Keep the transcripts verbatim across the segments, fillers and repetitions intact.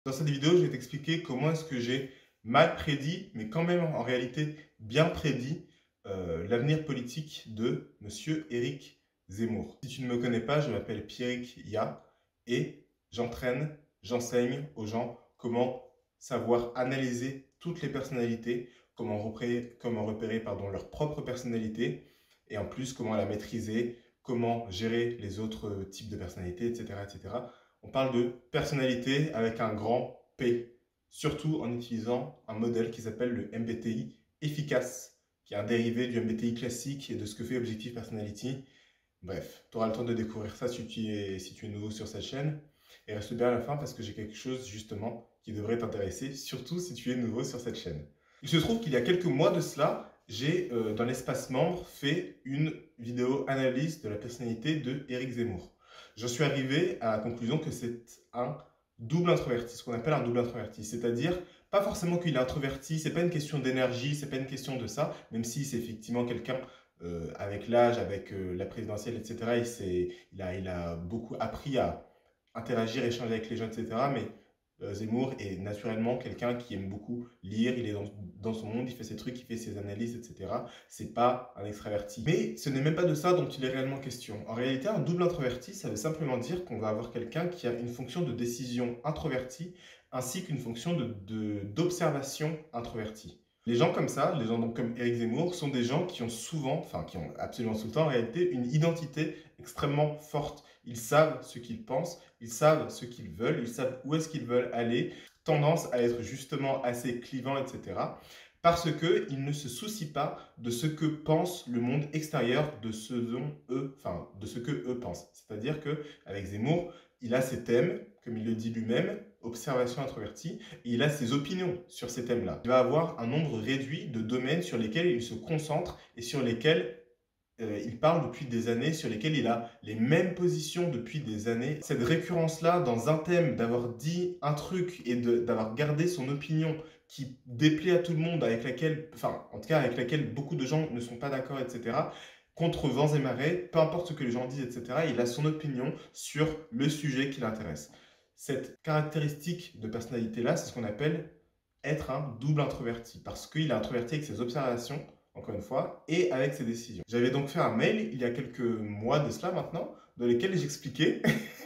Dans cette vidéo, je vais t'expliquer comment est-ce que j'ai mal prédit, mais quand même en réalité bien prédit, euh, l'avenir politique de Monsieur Éric Zemmour. Si tu ne me connais pas, je m'appelle Pierrick Ya et j'entraîne, j'enseigne aux gens comment savoir analyser toutes les personnalités, comment repérer, comment repérer pardon, leur propre personnalité et en plus comment la maîtriser, comment gérer les autres types de personnalités, et cetera, et cetera. On parle de personnalité avec un grand P, surtout en utilisant un modèle qui s'appelle le M B T I efficace, qui est un dérivé du M B T I classique et de ce que fait Objective Personality. Bref, tu auras le temps de découvrir ça si tu es, si tu es nouveau sur cette chaîne. Et reste bien à la fin parce que j'ai quelque chose justement qui devrait t'intéresser, surtout si tu es nouveau sur cette chaîne. Il se trouve qu'il y a quelques mois de cela, j'ai euh, dans l'espace membre fait une vidéo analyse de la personnalité de Éric Zemmour. Je suis arrivé à la conclusion que c'est un double introverti, ce qu'on appelle un double introverti, c'est-à-dire pas forcément qu'il est introverti, c'est pas une question d'énergie, c'est pas une question de ça, même si c'est effectivement quelqu'un euh, avec l'âge, avec euh, la présidentielle, et cetera. Il, il, a, il a beaucoup appris à interagir, échanger avec les gens, et cetera. Mais euh, Zemmour est naturellement quelqu'un qui aime beaucoup lire, il est dans, dans son monde, il fait ses trucs, il fait ses analyses, et cetera. C'est pas un extraverti. Mais ce n'est même pas de ça dont il est réellement question. En réalité, un double introverti, ça veut simplement dire qu'on va avoir quelqu'un qui a une fonction de décision introvertie ainsi qu'une fonction d'observation de, de, introvertie. Les gens comme ça, les gens donc comme Éric Zemmour, sont des gens qui ont souvent, enfin qui ont absolument tout le temps en réalité, une identité extrêmement forte. Ils savent ce qu'ils pensent, ils savent ce qu'ils veulent, ils savent où est-ce qu'ils veulent aller, tendance à être justement assez clivants, et cetera. Parce qu'ils ne se soucient pas de ce que pense le monde extérieur de ce dont eux, enfin, de ce que eux pensent. C'est-à-dire qu'avec Zemmour, il a ses thèmes, comme il le dit lui-même, observation introvertie, et il a ses opinions sur ces thèmes-là. Il va avoir un nombre réduit de domaines sur lesquels il se concentre et sur lesquels euh, il parle depuis des années, sur lesquels il a les mêmes positions depuis des années. Cette récurrence-là dans un thème, d'avoir dit un truc et d'avoir gardé son opinion qui déplaît à tout le monde, avec laquelle, enfin, en tout cas, avec laquelle beaucoup de gens ne sont pas d'accord, et cetera, contre vents et marées, peu importe ce que les gens disent, et cetera, il a son opinion sur le sujet qui l'intéresse. Cette caractéristique de personnalité-là, c'est ce qu'on appelle être un double introverti, parce qu'il est introverti avec ses observations, encore une fois, et avec ses décisions. J'avais donc fait un mail, il y a quelques mois de cela maintenant, dans lequel j'expliquais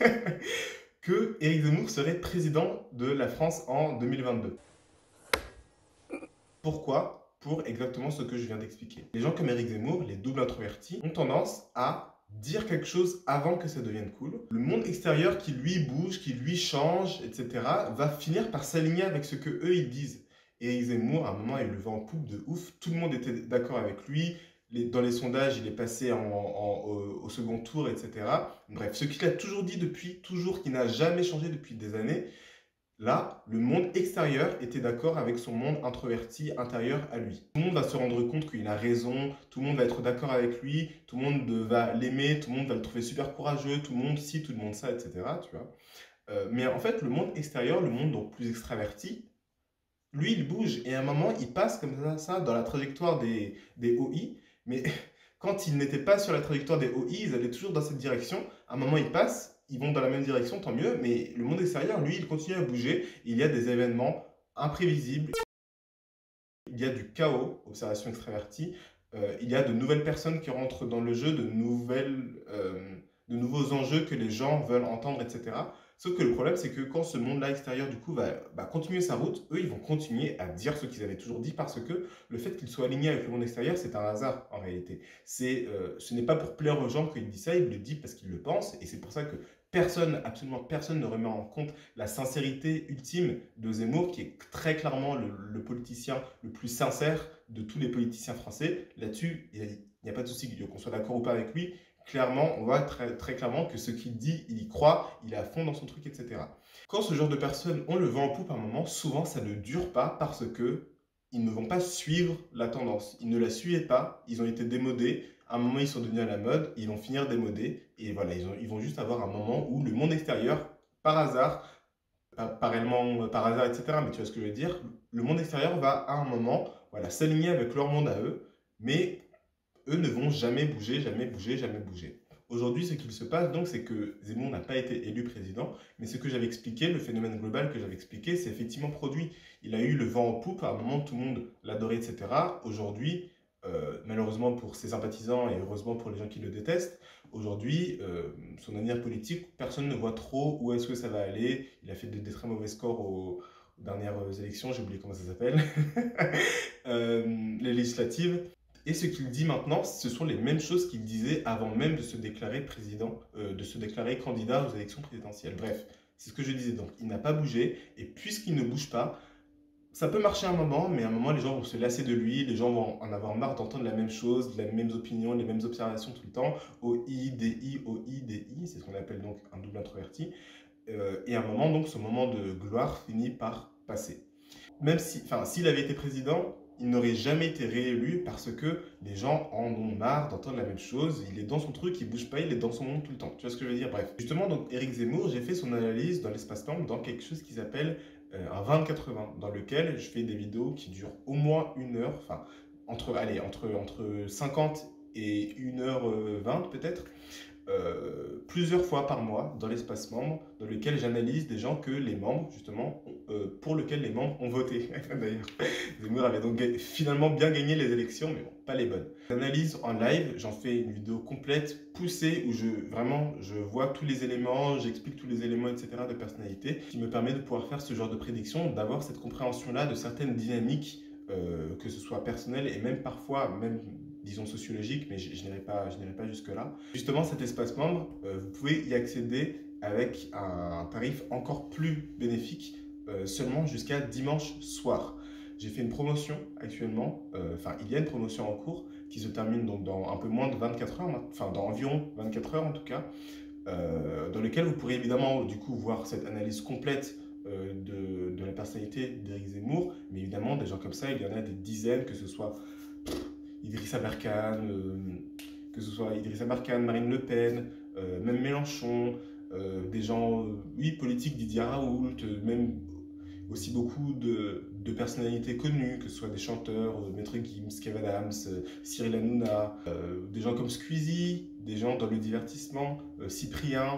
que Éric Zemmour serait président de la France en deux mille vingt-deux. Pourquoi? Pour exactement ce que je viens d'expliquer. Les gens comme Éric Zemmour, les doubles introvertis, ont tendance à dire quelque chose avant que ça devienne cool. Le monde extérieur qui lui bouge, qui lui change, et cetera, va finir par s'aligner avec ce que eux ils disent. Et Éric Zemmour, à un moment, il le vend en poupe de ouf. Tout le monde était d'accord avec lui. Les, dans les sondages, il est passé en, en, au, au second tour, et cetera. Bref, ce qu'il a toujours dit depuis, toujours, qui n'a jamais changé depuis des années. Là, le monde extérieur était d'accord avec son monde introverti intérieur à lui. Tout le monde va se rendre compte qu'il a raison, tout le monde va être d'accord avec lui, tout le monde va l'aimer, tout le monde va le trouver super courageux, tout le monde ci, tout le monde ça, et cetera. Tu vois. Euh, mais en fait, le monde extérieur, le monde donc plus extraverti, lui, il bouge et à un moment, il passe comme ça, ça dans la trajectoire des, des O I. Mais quand ils n'étaient pas sur la trajectoire des O I, ils allaient toujours dans cette direction. À un moment, ils passent, ils vont dans la même direction, tant mieux. Mais le monde extérieur, lui, il continue à bouger. Il y a des événements imprévisibles. Il y a du chaos, observation extravertie. Euh, il y a de nouvelles personnes qui rentrent dans le jeu, de, nouvelles, euh, de nouveaux enjeux que les gens veulent entendre, et cetera. Sauf que le problème, c'est que quand ce monde-là extérieur, du coup, va, va continuer sa route, eux, ils vont continuer à dire ce qu'ils avaient toujours dit parce que le fait qu'ils soient alignés avec le monde extérieur, c'est un hasard, en réalité. Euh, ce n'est pas pour plaire aux gens qu'il dit ça, il le dit parce qu'il le pense, et c'est pour ça que personne, absolument personne ne remet en compte la sincérité ultime de Zemmour, qui est très clairement le, le politicien le plus sincère de tous les politiciens français. Là-dessus, il n'y a, a pas de souci, qu'on soit d'accord ou pas avec lui. Clairement, on voit très, très clairement que ce qu'il dit, il y croit, il est à fond dans son truc, et cetera. Quand ce genre de personnes, on le vend en poupe à un moment, souvent ça ne dure pas parce que ils ne vont pas suivre la tendance. Ils ne la suivaient pas, ils ont été démodés. À un moment, ils sont devenus à la mode, ils vont finir démodés. Et voilà, ils, ont, ils vont juste avoir un moment où le monde extérieur, par hasard, pas, pas réellement par hasard, et cetera, mais tu vois ce que je veux dire, le monde extérieur va à un moment voilà, s'aligner avec leur monde à eux, mais eux ne vont jamais bouger, jamais bouger, jamais bouger. Aujourd'hui, ce qu'il se passe donc, c'est que Zemmour n'a pas été élu président, mais ce que j'avais expliqué, le phénomène global que j'avais expliqué, c'est effectivement produit. Il a eu le vent en poupe, à un moment tout le monde l'adorait, et cetera. Aujourd'hui, euh, malheureusement pour ses sympathisants et heureusement pour les gens qui le détestent, aujourd'hui, euh, son avenir politique, personne ne voit trop où est-ce que ça va aller. Il a fait des, des très mauvais scores aux, aux dernières élections, j'ai oublié comment ça s'appelle, euh, les législatives. Et ce qu'il dit maintenant, ce sont les mêmes choses qu'il disait avant même de se déclarer président, euh, de se déclarer candidat aux élections présidentielles. Bref, c'est ce que je disais. Donc, il n'a pas bougé. Et puisqu'il ne bouge pas, ça peut marcher un moment, mais à un moment, les gens vont se lasser de lui. Les gens vont en avoir marre d'entendre la même chose, les mêmes opinions, les mêmes observations tout le temps. O I, D I, O I, D I. C'est ce qu'on appelle donc un double introverti. Euh, et à un moment, donc, ce moment de gloire finit par passer. Même si, enfin, s'il avait été président, il n'aurait jamais été réélu parce que les gens en ont marre d'entendre la même chose. Il est dans son truc, il bouge pas, il est dans son monde tout le temps. Tu vois ce que je veux dire? Bref. Justement, donc, Éric Zemmour, j'ai fait son analyse dans l'espace-temps dans quelque chose qui s'appelle euh, un vingt quatre-vingts, dans lequel je fais des vidéos qui durent au moins une heure, enfin, entre, allez, entre, entre cinquante et une heure vingt peut-être. Euh, plusieurs fois par mois dans l'espace membre, dans lequel j'analyse des gens que les membres, justement, euh, pour lesquels les membres ont voté. D'ailleurs, Zemmour avait donc finalement bien gagné les élections, mais bon, pas les bonnes. J'analyse en live, j'en fais une vidéo complète, poussée, où je vraiment, je vois tous les éléments, j'explique tous les éléments, et cetera, de personnalité, qui me permet de pouvoir faire ce genre de prédiction, d'avoir cette compréhension-là de certaines dynamiques, euh, que ce soit personnelles et même parfois, même disons sociologique, mais je, je n'irai pas, je n'irai pas jusque-là. Justement, cet espace membre, euh, vous pouvez y accéder avec un, un tarif encore plus bénéfique, euh, seulement jusqu'à dimanche soir. J'ai fait une promotion actuellement, enfin euh, il y a une promotion en cours qui se termine donc dans un peu moins de vingt-quatre heures, enfin dans environ vingt-quatre heures en tout cas, euh, dans lequel vous pourrez évidemment du coup voir cette analyse complète euh, de, de la personnalité d'Éric Zemmour, mais évidemment des gens comme ça, il y en a des dizaines, que ce soit Idrissa Berkane, euh, que ce soit Idrissa Berkane, Marine Le Pen, euh, même Mélenchon, euh, des gens, euh, oui, politiques, Didier Raoult, euh, même aussi beaucoup de, de personnalités connues, que ce soit des chanteurs, euh, Maître Gims, Kev Adams, euh, Cyril Hanouna, euh, des gens comme Squeezie, des gens dans le divertissement, euh, Cyprien,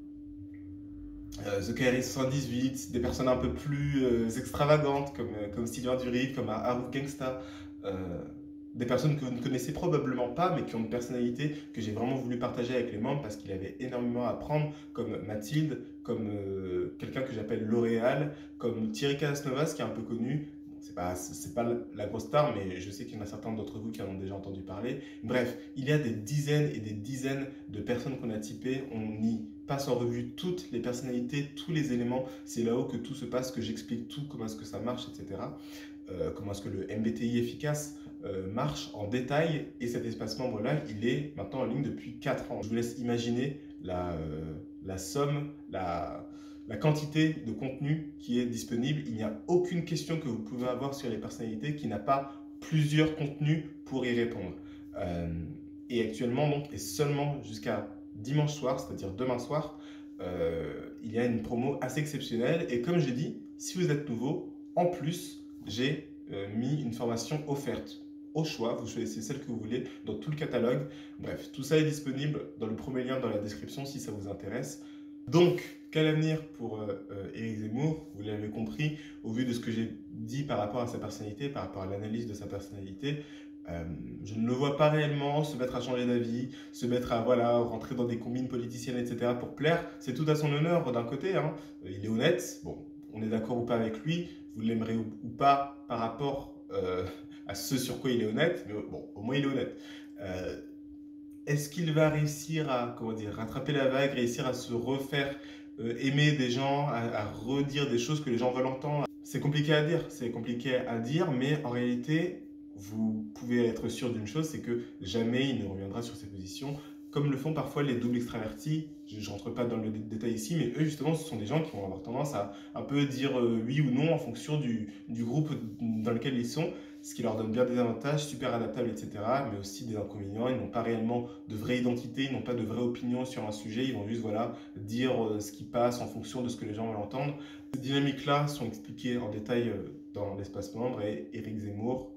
euh, The K R I soixante-dix-huit, des personnes un peu plus euh, extravagantes comme, euh, comme Sylvain Durid, comme Harold Gangsta, euh, des personnes que vous ne connaissez probablement pas, mais qui ont une personnalité que j'ai vraiment voulu partager avec les membres parce qu'il avait énormément à apprendre, comme Mathilde, comme euh, quelqu'un que j'appelle L'Oréal, comme Thierry Casasnovas, qui est un peu connu. C'est pas, c'est pas la grosse star, mais je sais qu'il y en a certains d'entre vous qui en ont déjà entendu parler. Bref, il y a des dizaines et des dizaines de personnes qu'on a typées. On y passe en revue toutes les personnalités, tous les éléments. C'est là-haut que tout se passe, que j'explique tout, comment est-ce que ça marche, et cetera. Euh, comment est-ce que le M B T I efficace euh, marche en détail. Et cet espace membre-là, il est maintenant en ligne depuis quatre ans. Je vous laisse imaginer la, euh, la somme, la, la quantité de contenu qui est disponible. Il n'y a aucune question que vous pouvez avoir sur les personnalités qui n'a pas plusieurs contenus pour y répondre. Euh, et actuellement, donc, et seulement jusqu'à dimanche soir, c'est-à-dire demain soir, euh, il y a une promo assez exceptionnelle. Et comme j'ai dit, si vous êtes nouveau, en plus, j'ai euh, mis une formation offerte au choix. Vous choisissez celle que vous voulez dans tout le catalogue. Bref, tout ça est disponible dans le premier lien dans la description si ça vous intéresse. Donc, quel avenir pour euh, euh, Éric Zemmour? Vous l'avez compris, au vu de ce que j'ai dit par rapport à sa personnalité, par rapport à l'analyse de sa personnalité, euh, je ne le vois pas réellement se mettre à changer d'avis, se mettre à voilà, rentrer dans des combines politiciennes, et cetera pour plaire. C'est tout à son honneur d'un côté, hein. Il est honnête, bon, on est d'accord ou pas avec lui, vous l'aimerez ou, ou pas par rapport euh, à ce sur quoi il est honnête, mais bon, au moins il est honnête. Euh, Est-ce qu'il va réussir à, comment dire, rattraper la vague, réussir à se refaire euh, aimer des gens, à, à redire des choses que les gens veulent entendre? C'est compliqué à dire, c'est compliqué à dire, mais en réalité, vous pouvez être sûr d'une chose, c'est que jamais il ne reviendra sur ses positions, comme le font parfois les doubles extravertis. Je ne rentre pas dans le dé détail ici, mais eux, justement, ce sont des gens qui vont avoir tendance à un peu dire euh, oui ou non en fonction du, du groupe dans lequel ils sont, ce qui leur donne bien des avantages, super adaptables, et cetera, mais aussi des inconvénients. Ils n'ont pas réellement de vraie identité, ils n'ont pas de vraie opinion sur un sujet, ils vont juste voilà, dire euh, ce qui passe en fonction de ce que les gens veulent entendre. Ces dynamiques-là sont expliquées en détail euh, dans l'espace membre et Éric Zemmour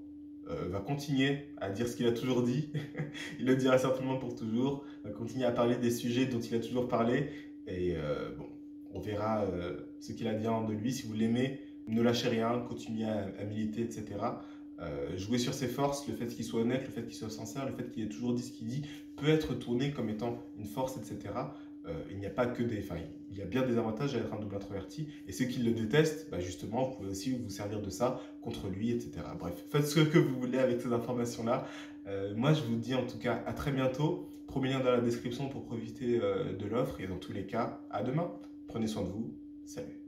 euh, va continuer à dire ce qu'il a toujours dit. Il le dira certainement pour toujours. Va continuer à parler des sujets dont il a toujours parlé. Et euh, bon, on verra euh, ce qu'il a dit de lui. Si vous l'aimez, ne lâchez rien, continuez à, à militer, et cetera. Euh, jouer sur ses forces, le fait qu'il soit honnête, le fait qu'il soit sincère, le fait qu'il ait toujours dit ce qu'il dit, peut être tourné comme étant une force, et cetera. Euh, il n'y a pas que des... Enfin, il y a bien des avantages à être un double introverti. Et ceux qui le détestent, bah justement, vous pouvez aussi vous servir de ça contre lui, et cetera. Bref, faites ce que vous voulez avec ces informations-là. Euh, moi, je vous dis en tout cas à très bientôt. Premier lien dans la description pour profiter euh, de l'offre. Et dans tous les cas, à demain. Prenez soin de vous. Salut.